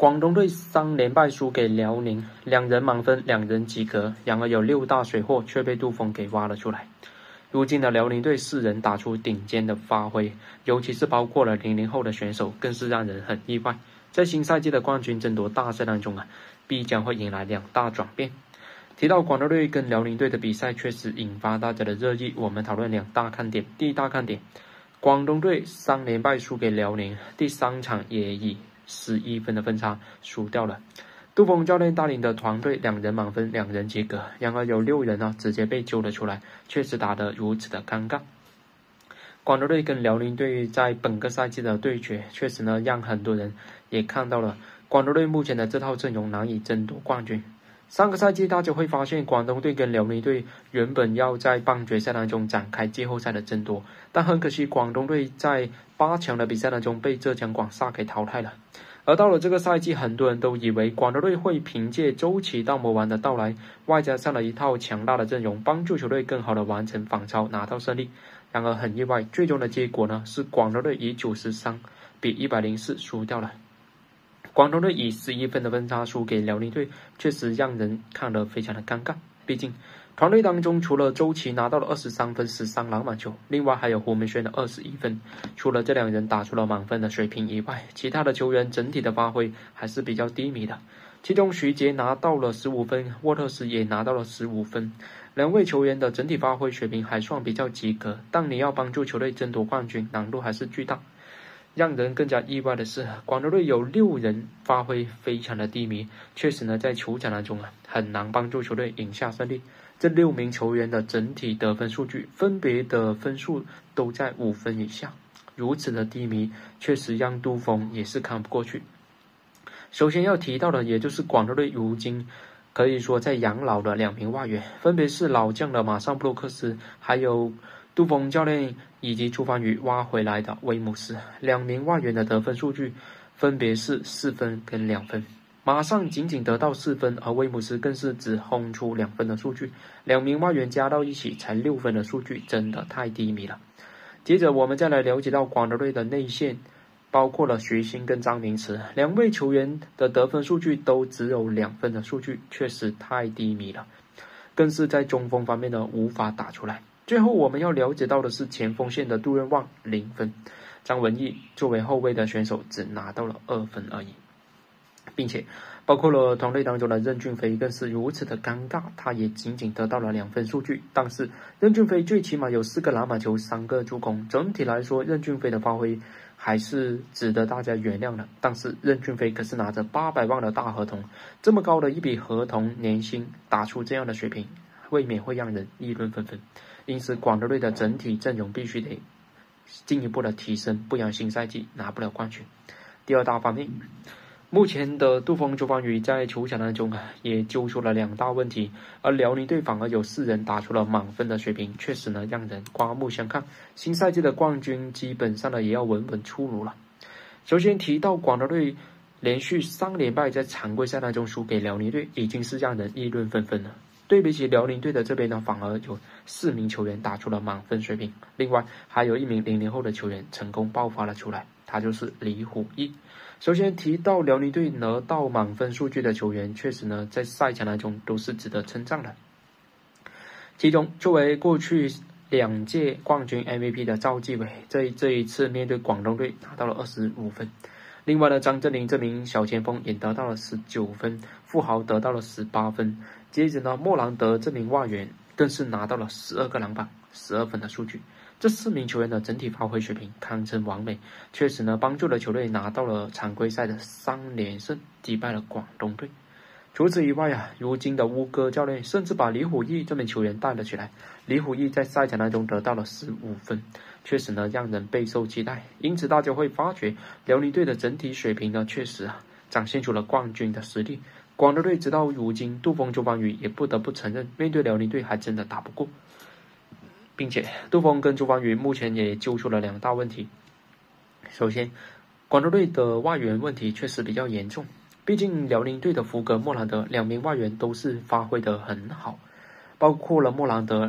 广东队3连败输给辽宁，2人满分，2人及格。然而有6大水货却被杜锋给挖了出来。如今的辽宁队4人打出顶尖的发挥，尤其是包括了00后的选手，更是让人很意外。在新赛季的冠军争夺大赛当中必将会迎来2大转变。提到广东队跟辽宁队的比赛，确实引发大家的热议。我们讨论2大看点。第一大看点，广东队3连败输给辽宁，第3场也以11分的分差输掉了。杜锋教练带领的团队2人满分，2人及格。然而有6人直接被揪了出来，确实打得如此的尴尬。广东队跟辽宁队在本个赛季的对决，确实让很多人也看到了广东队目前的这套阵容难以争夺冠军。上个赛季大家会发现，广东队跟辽宁队原本要在半决赛当中展开季后赛的争夺，但很可惜广东队在8强的比赛当中被浙江广厦给淘汰了。而到了这个赛季，很多人都以为广东队会凭借周琦大魔王的到来，外加上了一套强大的阵容，帮助球队更好的完成反超，拿到胜利。然而很意外，最终的结果是广东队以93比104输掉了。广东队以11分的分差输给辽宁队，确实让人看得非常的尴尬。毕竟团队当中除了周琦拿到了23分13篮板球，另外还有胡文轩的21分，除了这2人打出了满分的水平以外，其他的球员整体的发挥还是比较低迷的。其中徐杰拿到了15分，沃特斯也拿到了15分，2位球员的整体发挥水平还算比较及格，但你要帮助球队争夺冠军，难度还是巨大。让人更加意外的是，广东队有6人发挥非常的低迷，确实在球场当中很难帮助球队赢下胜利。这6名球员的整体得分数据分别的分数都在5分以下，如此的低迷，确实让杜锋也是看不过去。首先要提到的，也就是广东队如今可以说在养老的2名外援，分别是老将的马尚布鲁克斯，还有杜锋教练以及出发于挖回来的威姆斯，2名外援的得分数据分别是4分跟2分。马上仅仅得到4分，而威姆斯更是只轰出2分的数据，2名外援加到一起才6分的数据，真的太低迷了。接着我们再来了解到广东队的内线，包括了徐昕跟张明慈，2位球员的得分数据都只有2分的数据，确实太低迷了，更是在中锋方面无法打出来。最后我们要了解到的是前锋线的杜润旺0分，张文毅作为后卫的选手只拿到了2分而已，并且包括了团队当中的任骏飞更是如此的尴尬，他也仅仅得到了2分数据，但是任骏飞最起码有4个篮板球3个助攻，整体来说任骏飞的发挥还是值得大家原谅的。但是任骏飞可是拿着800万的大合同，这么高的一笔合同年薪，打出这样的水平，未免会让人议论纷纷。因此广东队的整体阵容必须得进一步的提升，不然新赛季拿不了冠军。第二大方面，目前的杜锋周芳宇在球场当中也揪出了2大问题，而辽宁队反而有4人打出了满分的水平，确实让人刮目相看。新赛季的冠军基本上也要稳稳出炉了。首先提到广东队连续3连败，在常规赛当中输给辽宁队，已经是让人议论纷纷了。对比起辽宁队的这边反而有4名球员打出了满分水平，另外还有1名00后的球员成功爆发了出来，他就是李虎毅。首先提到辽宁队拿到满分数据的球员，确实在赛场当中都是值得称赞的。其中作为过去2届冠军 MVP 的赵继伟，这一次面对广东队拿到了25分。另外张镇麟这名小前锋也得到了19分，富豪得到了18分。接着莫兰德这名外援更是拿到了12个篮板12分的数据。这4名球员的整体发挥水平堪称完美，确实帮助了球队拿到了常规赛的3连胜，击败了广东队。除此以外如今的乌哥教练甚至把李虎毅这名球员带了起来，李虎毅在赛场当中得到了15分，确实让人备受期待。因此大家会发觉辽宁队的整体水平确实展现出了冠军的实力。广东队直到如今，杜锋周芳宇也不得不承认，面对辽宁队还真的打不过，并且杜锋跟周芳宇目前也揪出了2大问题。首先，广东队的外援问题确实比较严重，毕竟辽宁队的福格、莫兰德2名外援都是发挥得很好，包括了莫兰德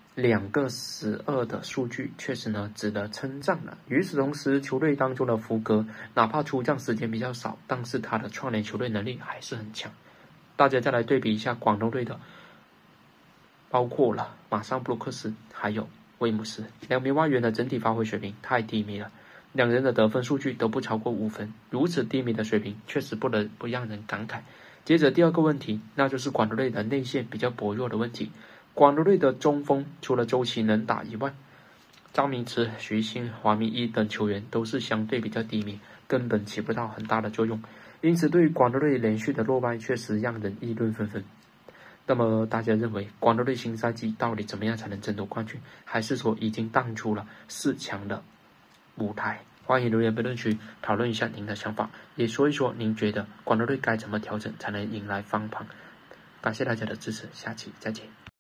2个12的数据确实呢值得称赞了。与此同时，球队当中的福格哪怕出将时间比较少，但是他的串联球队能力还是很强。大家再来对比一下广东队的，包括了马尚布鲁克斯还有威姆斯2名外援的整体发挥水平太低迷了，两人的得分数据都不超过5分，如此低迷的水平确实不得不让人感慨。接着第二个问题，那就是广东队的内线比较薄弱的问题。广东队的中锋除了周琦能打以外，张明慈、徐新、黄明一等球员都是相对比较低迷，根本起不到很大的作用。因此对于广东队连续的落败确实让人议论纷纷。那么大家认为广东队新赛季到底怎么样才能争夺冠军，还是说已经淡出了4强的舞台？欢迎留言评论区讨论一下您的想法，也说一说您觉得广东队该怎么调整才能迎来翻盘。感谢大家的支持，下期再见。